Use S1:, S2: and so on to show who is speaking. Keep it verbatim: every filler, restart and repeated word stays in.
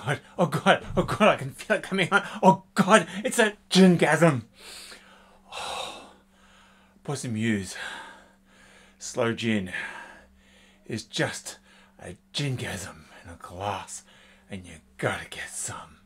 S1: God, oh God, oh God, I can feel it coming on. Oh God, it's a gingasm. Oh, Puss and Muse, Sloe gin is just a gingasm in a glass, and you gotta get some.